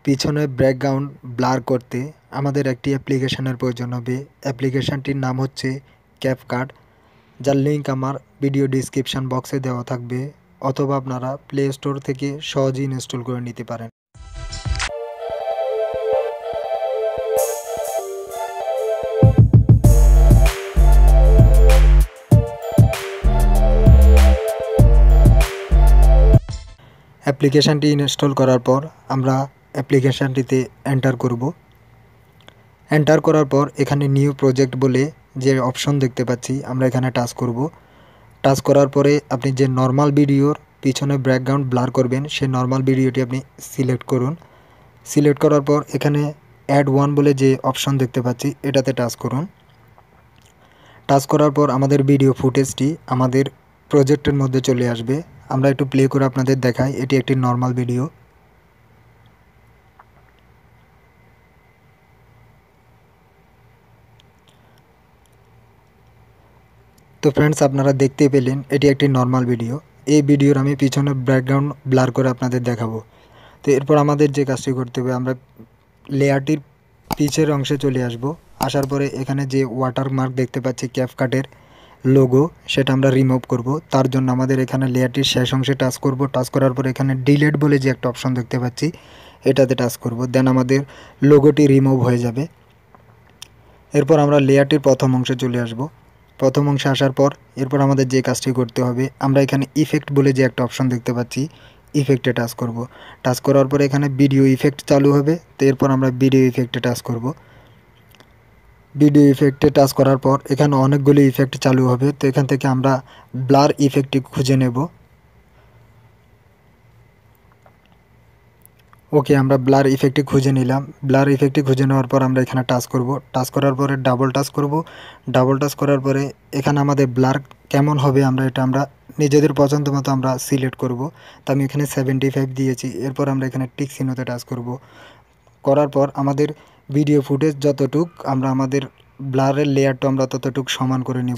পিছনে background blur করতে আমাদের একটি অ্যাপ্লিকেশনের প্রয়োজন হবে। অ্যাপ্লিকেশনটির নাম হচ্ছে ক্যাপকাট, যার লিঙ্ক আমার ভিডিও ডিসক্রিপশন বক্সে দেওয়া থাকবে, অথবা আপনারা প্লে স্টোর থেকে সহজেই ইনস্টল করে নিতে পারেন। অ্যাপ্লিকেশানটি ইনস্টল করার পর আমরা অ্যাপ্লিকেশানটিতে এন্টার করব। এন্টার করার পর এখানে নিউ প্রজেক্ট বলে যে অপশন দেখতে পাচ্ছি, আমরা এখানে টাচ করব। টাচ করার পরে আপনি যে নর্মাল ভিডিওর পিছনে ব্যাকগ্রাউন্ড ব্লার করবেন, সেই নর্মাল ভিডিওটি আপনি সিলেক্ট করুন। সিলেক্ট করার পর এখানে অ্যাড ওয়ান বলে যে অপশন দেখতে পাচ্ছি, এটাতে টাচ করুন। টাচ করার পর আমাদের ভিডিও ফুটেজটি আমাদের প্রজেক্টের মধ্যে চলে আসবে। আমরা একটু প্লে করে আপনাদের দেখাই। এটি একটি নর্মাল ভিডিও। তো ফ্রেন্ডস, আপনারা দেখতে পেলেন এটি একটি নর্মাল ভিডিও। এই ভিডিওর আমি পিছনে ব্যাকগ্রাউন্ড ব্লার করে আপনাদের দেখাবো। তো এরপর আমাদের যে কাজটি করতে হবে, আমরা লেয়ারটির পিছের অংশে চলে আসব। আসার পরে এখানে যে ওয়াটারমার্ক দেখতে পাচ্ছি ক্যাপকাটের লোগো, সেটা আমরা রিমুভ করব। তার জন্য আমাদের এখানে লেয়ারটির শেষ অংশে টাচ করব। টাচ করার পর এখানে ডিলিট বলে যে একটা অপশন দেখতে পাচ্ছি, এটাতে টাচ করব। দেন আমাদের লোগোটি রিমুভ হয়ে যাবে। এরপর আমরা লেয়ারটির প্রথম অংশে চলে আসব। প্রথম অংশে আসার পর এরপর আমাদের যে কাজটি করতে হবে, আমরা এখানে ইফেক্ট বলে যে একটা অপশন দেখতে পাচ্ছি, ইফেক্টে টাচ করব। টাচ করার পরে এখানে ভিডিও ইফেক্ট চালু হবে। তো এরপর আমরা ভিডিও ইফেক্টে টাচ করব। ভিডিও ইফেক্টে টাচ করার পর এখানে অনেকগুলি ইফেক্ট চালু হবে। তো এখান থেকে আমরা ব্লার ইফেক্টটি খুঁজে নেব। ওকে, আমরা ব্লার ইফেক্টটি খুঁজে নিলাম। ব্লার ইফেক্টটি খুঁজে নেওয়ার পর আমরা এখানে টাচ করব। টাচ করার পরে ডাবল টাচ করব। ডাবল টাচ করার পরে এখানে আমাদের ব্লার কেমন হবে আমরা নিজেদের পছন্দ মতো আমরা সিলেক্ট করব। তো আমি এখানে 75 দিয়েছি। এরপর আমরা এখানে টিক চিহ্নতে টাচ করব। করার পর আমাদের ভিডিও ফুটেজ যতটুক, আমরা আমাদের ব্লারের লেয়ারটা আমরা ততটুক সমান করে নেব।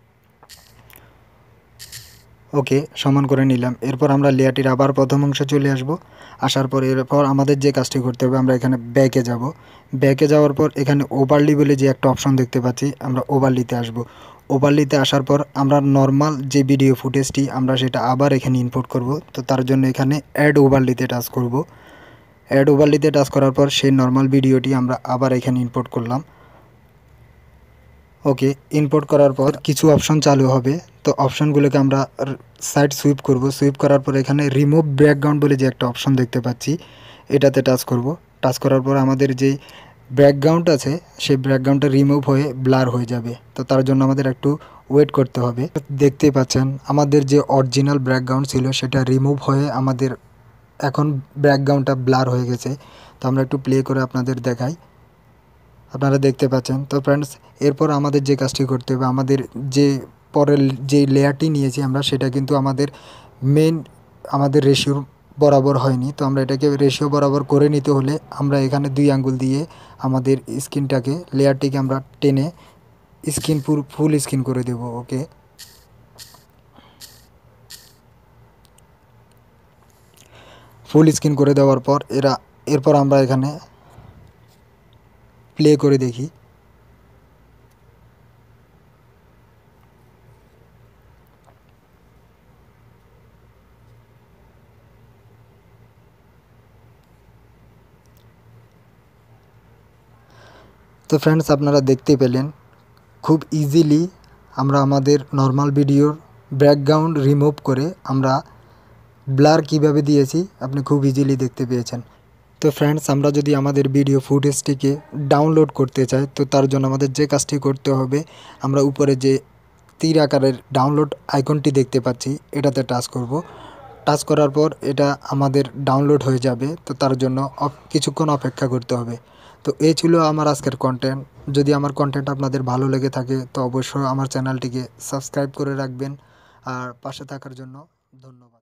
ওকে, সমান করে নিলাম। এরপর আমরা লেয়ারটির আবার প্রথম অংশে চলে আসব। আসার পর এরপর আমাদের যে কাজটি করতে হবে, আমরা এখানে ব্যাকে যাব। ব্যাকে যাওয়ার পর এখানে ওভারলি বলে যে একটা অপশন দেখতে পাচ্ছি, আমরা ওভারলিতে আসব। ওভারলিতে আসার পর আমরা নর্মাল যে ভিডিও ফুটেজটি, আমরা সেটা আবার এখানে ইনপুট করব। তো তার জন্য এখানে অ্যাড ওভারলিতে টাচ করব। অ্যাড ওভারলিতে টাচ করার পর সেই নর্মাল ভিডিওটি আমরা আবার এখানে ইনপুট করলাম। ওকে, ইনপুট করার পর কিছু অপশন চালু হবে। তো অপশনগুলোকে আমরা সাইড সুইপ করব। সুইপ করার পর এখানে রিমুভ ব্যাকগ্রাউন্ড বলে যে একটা অপশন দেখতে পাচ্ছি, এটাতে টাচ করব। টাচ করার পর আমাদের যে ব্যাকগ্রাউন্ড আছে, সেই ব্যাকগ্রাউন্ডটা রিমুভ হয়ে ব্লার হয়ে যাবে। তো তার জন্য আমাদের একটু ওয়েট করতে হবে। দেখতেই পাচ্ছেন আমাদের যে অরিজিনাল ব্যাকগ্রাউন্ড ছিল, সেটা রিমুভ হয়ে আমাদের এখন ব্যাকগ্রাউন্ডটা ব্লার হয়ে গেছে। তো আমরা একটু প্লে করে আপনাদের দেখাই। আপনারা দেখতে পাচ্ছেন। তো ফ্রেন্ডস, এরপর আমাদের যে কাজটি করতে হবে, আমাদের যে পরের যে লেয়ারটি নিয়েছি আমরা, সেটা কিন্তু আমাদের আমাদের রেশিও বরাবর হয়নি। তো আমরা এটাকে রেশিও বরাবর করে নিতে হলে আমরা এখানে 2 আঙ্গুল দিয়ে আমাদের স্ক্রিনটাকে, লেয়ারটিকে আমরা টেনে ফুল স্ক্রিন করে দেব। ওকে, ফুল স্ক্রিন করে দেওয়ার পর এরপর আমরা এখানে প্লে করে দেখি। তো ফ্রেন্ডস, আপনারা দেখতে পেলেন খুব ইজিলি আমরা আমাদের নর্মাল ভিডিওর ব্যাকগ্রাউন্ড রিমুভ করে আমরা ব্লার কিভাবে দিয়েছি, আপনি খুব ইজিলি দেখতে পেয়েছেন। তো ফ্রেন্ডস, আমরা যদি আমাদের ভিডিও ফুটেজটিকে ডাউনলোড করতে চাই, তো তার জন্য আমাদের যে কাজটি করতে হবে, আমরা উপরে যে তীর আকারের ডাউনলোড আইকনটি দেখতে পাচ্ছি, এটাতে টাচ করব। টাচ করার পর এটা আমাদের ডাউনলোড হয়ে যাবে। তো তার জন্য কিছুক্ষণ অপেক্ষা করতে হবে। তো এই ছিল আমার আজকের কন্টেন্ট। যদি আমার কন্টেন্ট আপনাদের ভালো লেগে থাকে, তো অবশ্যই আমার চ্যানেলটিকে সাবস্ক্রাইব করে রাখবেন। আর পাশে থাকার জন্য ধন্যবাদ।